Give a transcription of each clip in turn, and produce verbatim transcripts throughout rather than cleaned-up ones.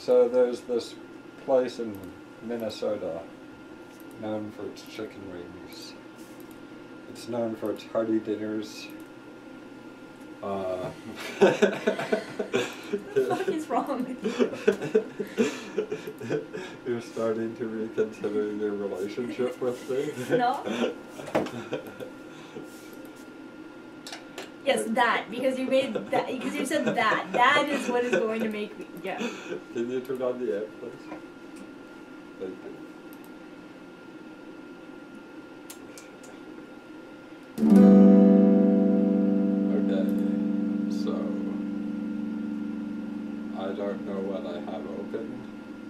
So there's this place in Minnesota known for its chicken wings. It's known for its hearty dinners. Uh, what the fuck is wrong with you? You're starting to reconsider your relationship with me? No. Yes, that, because you made that, because you said that. That is what is going to make me, yeah. Can you turn on the air, please? Thank you. Okay, so I don't know what I have open.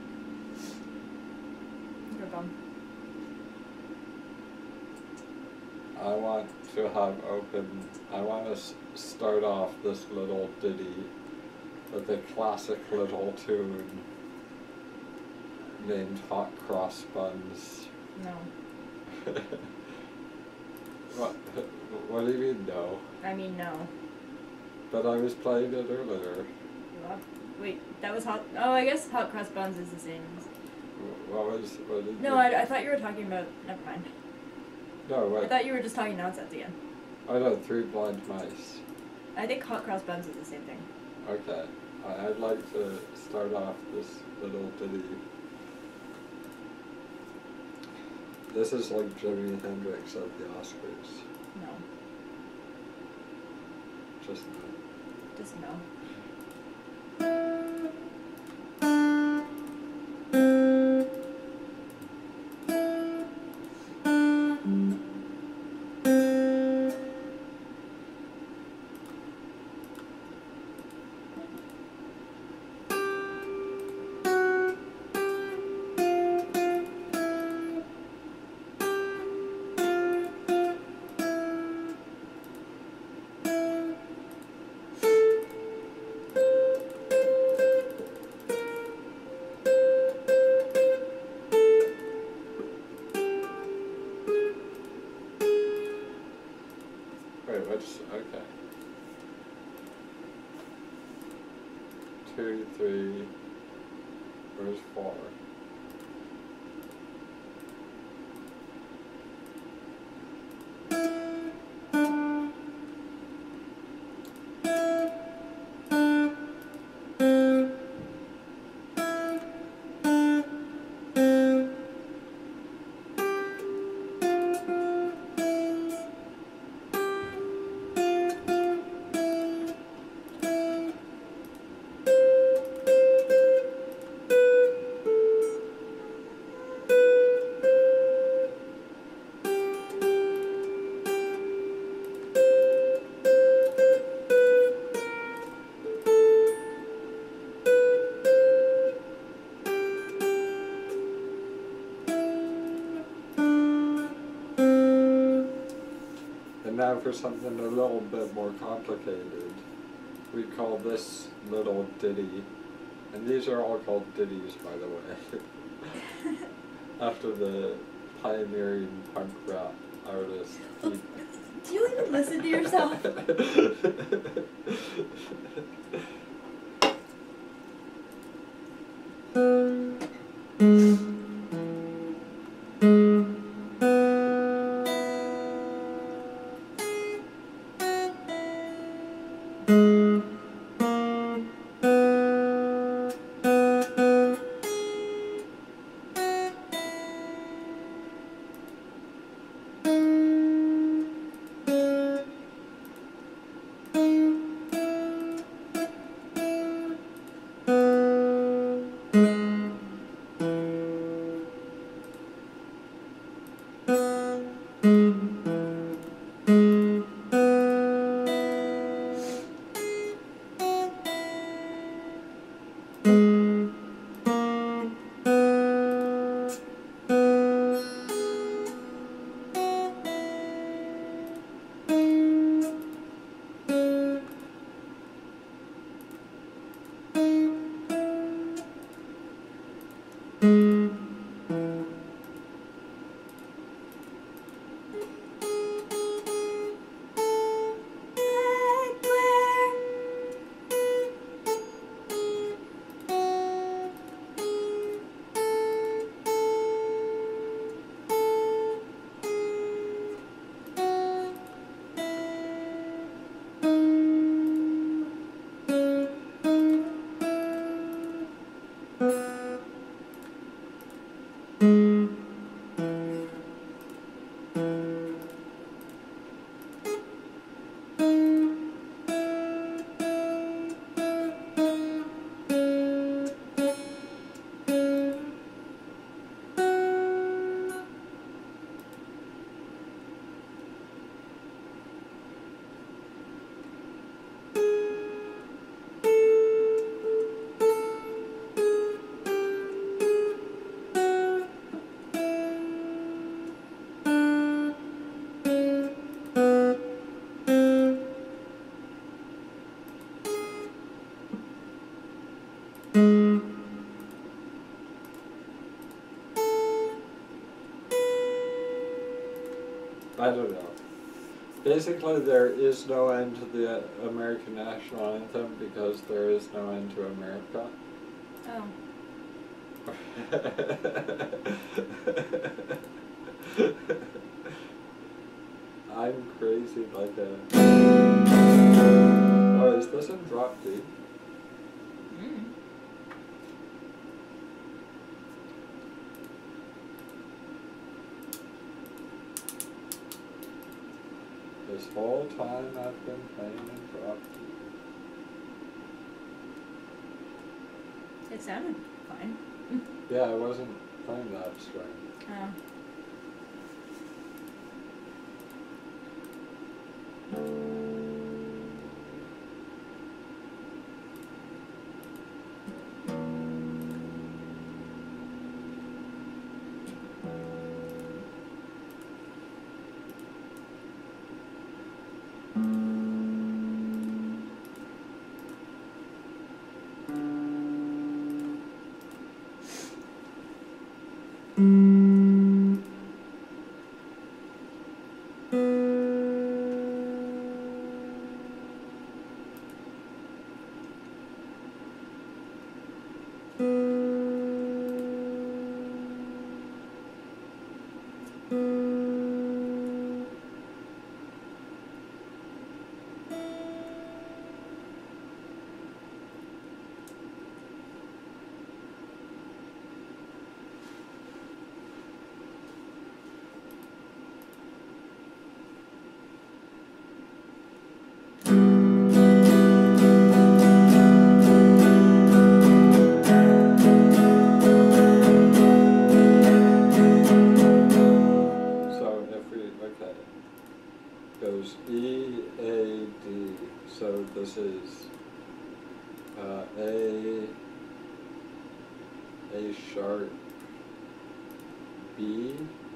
You're dumb. I want to have open, I want to s start off this little ditty with a classic little tune named Hot Cross Buns. No. What, what do you mean no? I mean, no. But I was playing it earlier. What? Wait, that was hot. Oh, I guess hot cross buns is the same. What was, what did No, you... I, I thought you were talking about. Never mind. No, what? I thought you were just talking nonsense again. I know, Three Blind Mice. I think hot cross buns is the same thing. Okay. I, I'd like to start off this little ditty. This is like Jimi Hendrix of the Oscars. No. Just no. Just no. Wait, what's, okay. Two, three, where's four? And now for something a little bit more complicated. We call this little ditty, and these are all called ditties, by the way, after the pioneering punk rap artist. Do you even listen to yourself? I don't know. Basically, there is no end to the American national anthem because there is no end to America. Oh. I'm crazy like a... Oh, is this in drop D? Mm. This whole time I've been playing in drop D. It sounded fine. Yeah, I wasn't playing that string. Oh. Goes E, A, D. So this is uh, A, A sharp, B,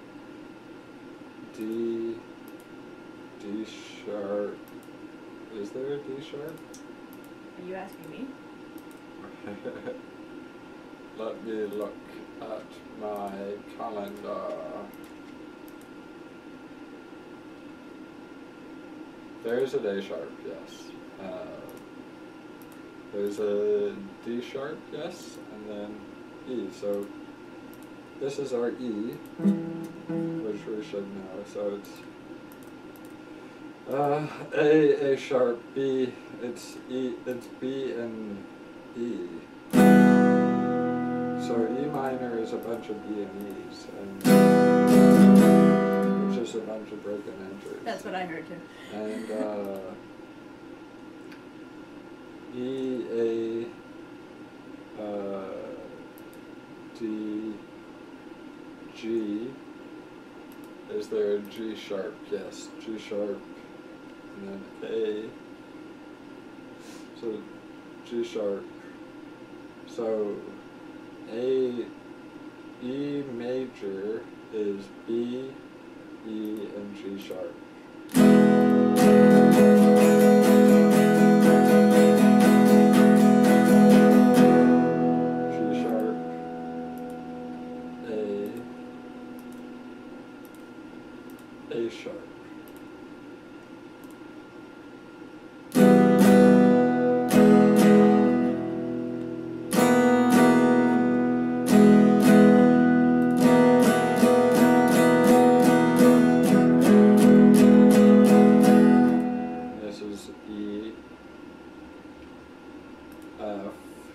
D, D sharp. Is there a D sharp? Are you asking me? Let me look at my calendar. There's a D sharp, yes. Uh, there's a D sharp, yes, and then E. So this is our E, which we should know. So it's uh, A, A sharp, B. It's E. It's B and E. So E minor is a bunch of B and E's, and it's just a bunch of broken entries. That's what I heard too. And uh, E, A, uh, D, G. Is there a G sharp? Yes, G sharp, and then A. So G sharp. So A, E major is B, E, and G sharp. G sharp, A, A sharp. E, F,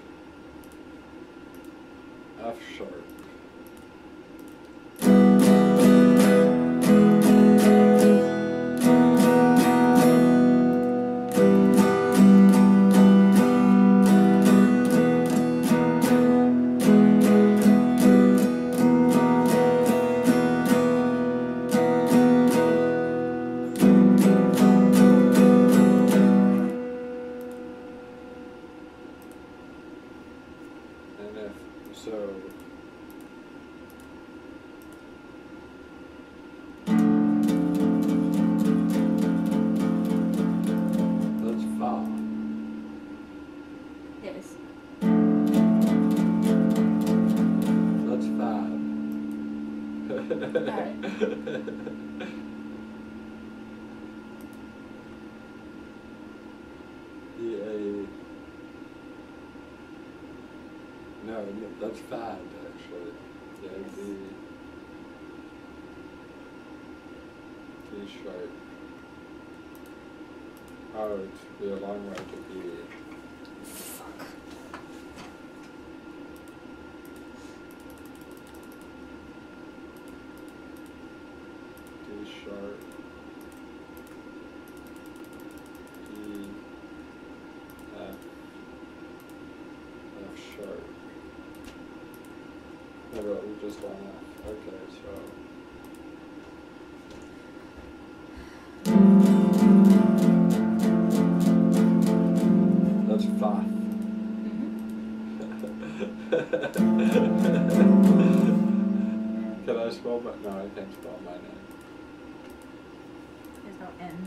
F sharp. And if so, that's fa. Yes. Alright. Yay. No, no, that's bad, actually. Yeah, Yes. D. D sharp. Oh, it should be a long way to B. Fuck. D sharp. E. F. F sharp. No, but we just want F. Okay, so. That's five. Can I spell my? No, I can't spell my name. There's no N.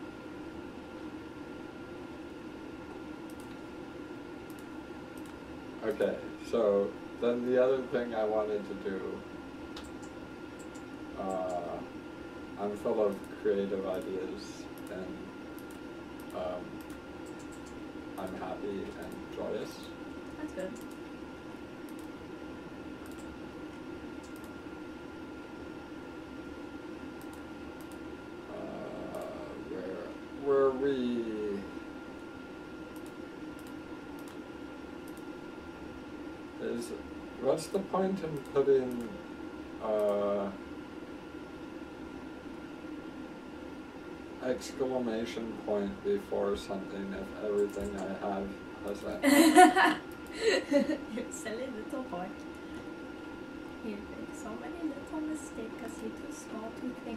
Okay, so then the other thing I wanted to do, uh, I'm full of creative ideas and um, I'm happy and joyous. That's good. Uh, where were we? Is what's the point in putting uh, exclamation point before something if everything I have has that? You're silly little boy. You make so many little mistakes because you're too small to think.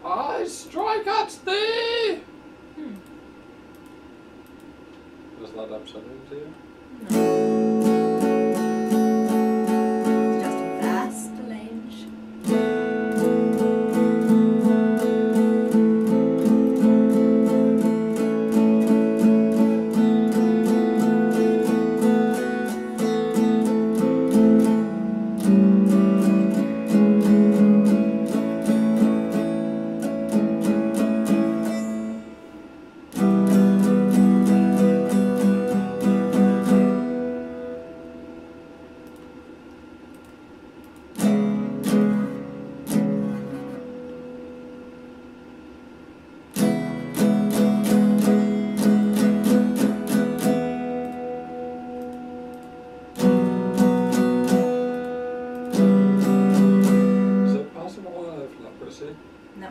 I strike at thee! Hmm. Was that upsetting to you? No. It's just vast range. Is it possible I have leprosy? No.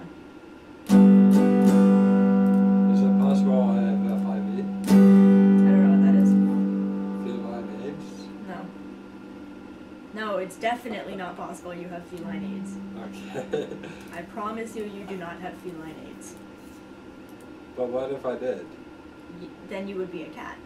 Is it possible I have F I V? I don't know what that is. Feline AIDS? No. No, it's definitely not possible you have feline AIDS. Okay. I promise you, you do not have feline AIDS. But what if I did? Y- then you would be a cat.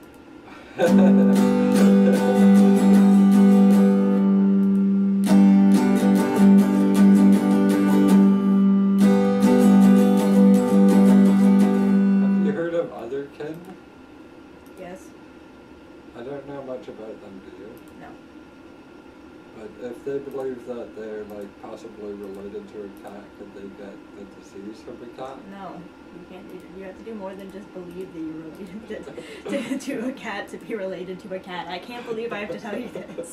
Have you heard of otherkin? Yes? I don't know much about them, do you? No. But if they believe that they're like possibly related to a cat, could they get the disease of a cat? No. You can't do You have to do more than just believe that you're related to, to, to a cat to be related to a cat. I can't believe I have to tell you this.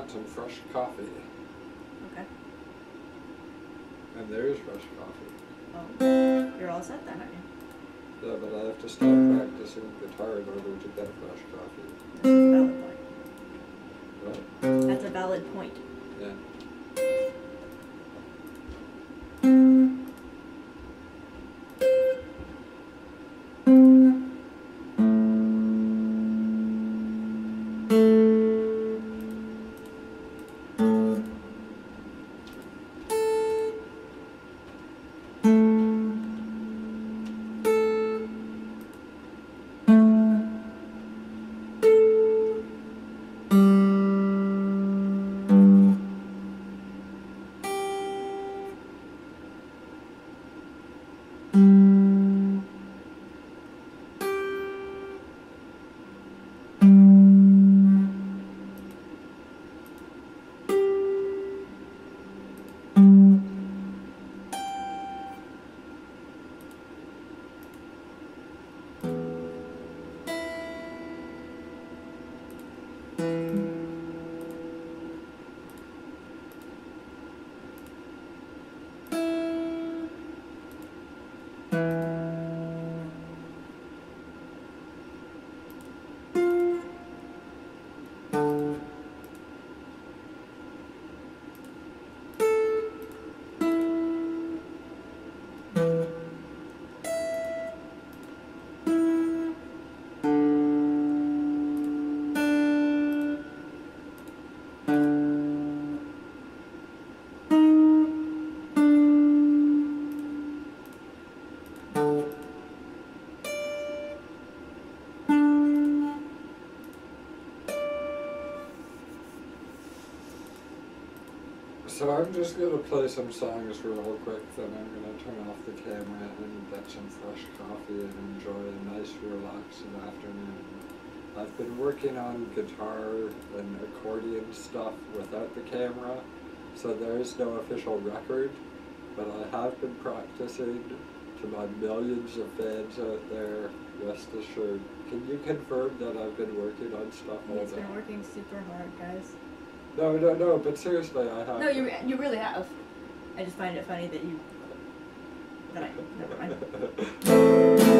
want some fresh coffee. Okay. And there is fresh coffee. Oh, you're all set then, aren't you? Yeah, but I have to stop practicing guitar in order to get fresh coffee. That's a valid point. What? That's a valid point. Yeah. So I'm just going to play some songs real quick, then I'm going to turn off the camera and get some fresh coffee and enjoy a nice relaxing afternoon. I've been working on guitar and accordion stuff without the camera, so there is no official record, but I have been practicing to my millions of fans out there, rest assured. Can you confirm that I've been working on stuff all day? He's been working super hard, guys. No, no, no, but seriously, I have. No, you you really have. I just find it funny that you. That I. Never mind.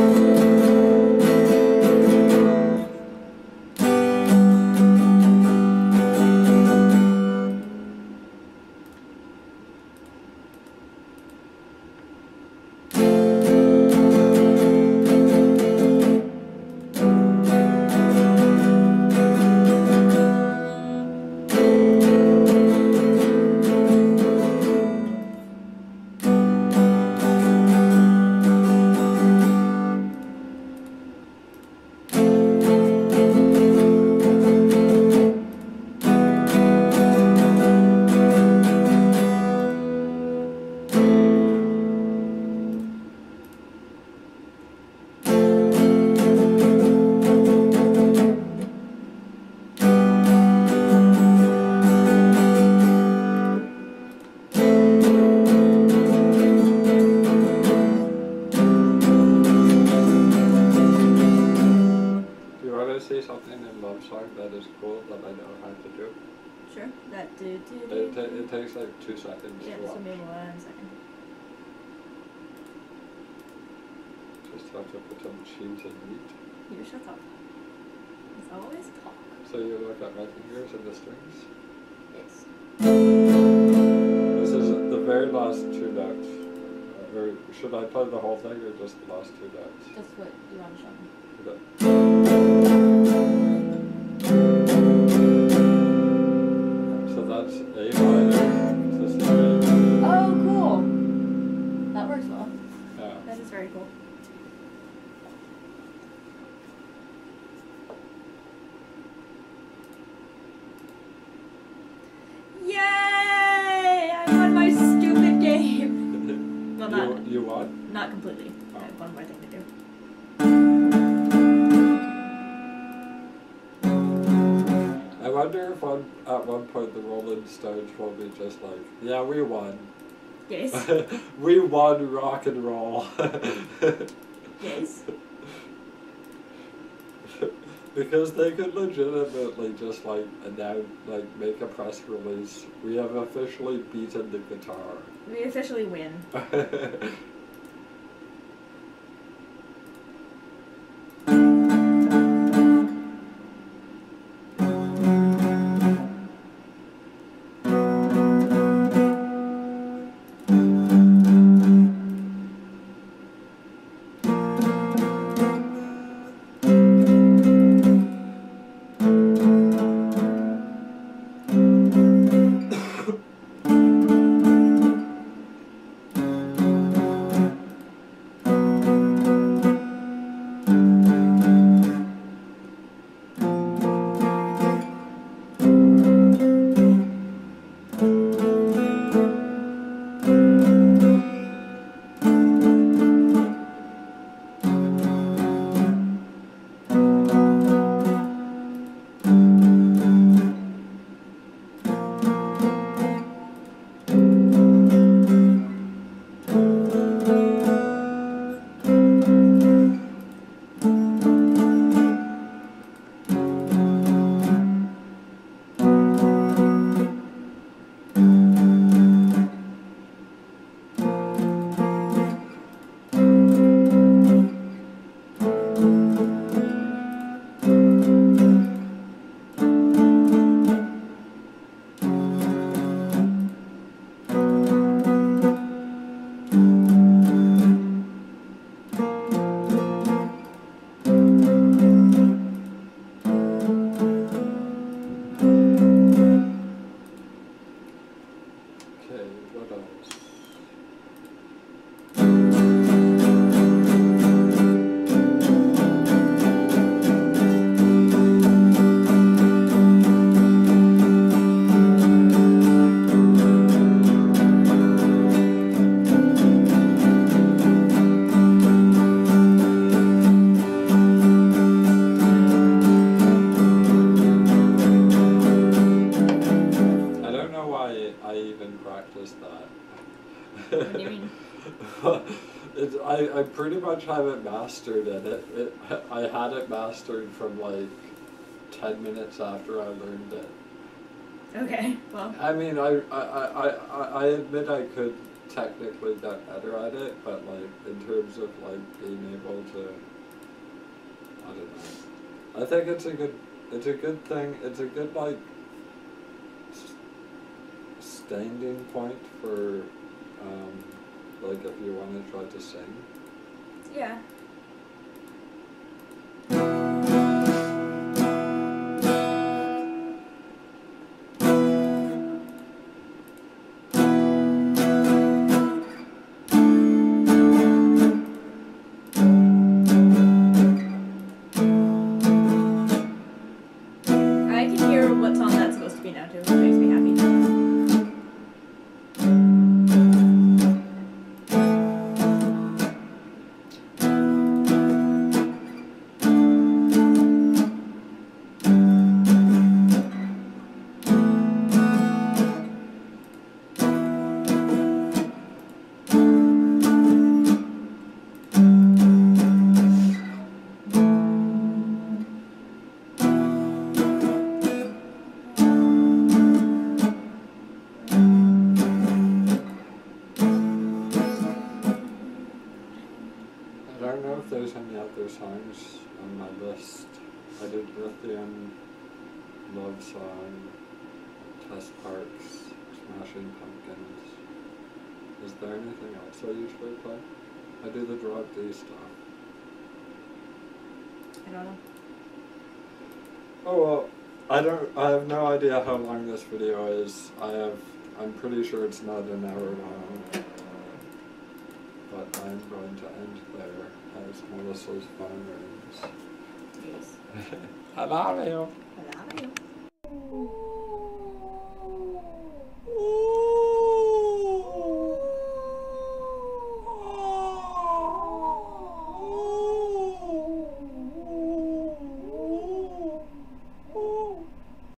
Say something in love song that is cool that I know how to do? Sure. That do do do. It, ta it takes like two seconds Yeah, to just watch. give me one second. Just have to put some cheese and meat. You shut up. It's always talk. So you look at my fingers and the strings. Yes. This is the very last two notes. Or should I play the whole thing or just the last two notes? Just what you want to show me. Okay. So that's A minor. This is A. Oh, cool. That works well. Yeah. That is very cool. Yay! I won my stupid game. Well, not You, you won? not completely. Oh. I have one more thing to do. I wonder if on, at one point the Rolling Stones will be just like, yeah, we won. Yes. We won rock and roll. Yes. Because they could legitimately just like announce, like make a press release. We have officially beaten the guitar. We officially win. What do you mean? it, I, I pretty much have it mastered, and it, it, I had it mastered from like ten minutes after I learned it. Okay, well. I mean, I, I, I, I, I admit I could technically get better at it, but like in terms of like being able to, I don't know. I think it's a good, it's a good thing. It's a good like standing point for, um, like if you want to try to sing. Yeah. I can hear what song that's supposed to be now too, which makes me happy. I don't know if there's any other songs on my list. I did Lithium, Love Song, Test Parks, Smashing Pumpkins. Is there anything else I usually play? I do the Drop D stuff. I don't know. Oh well, I don't, I have no idea how long this video is. I have, I'm pretty sure it's not an hour long. But I'm going to end there as Melissa's phone rings. Yes. I love you. I love you.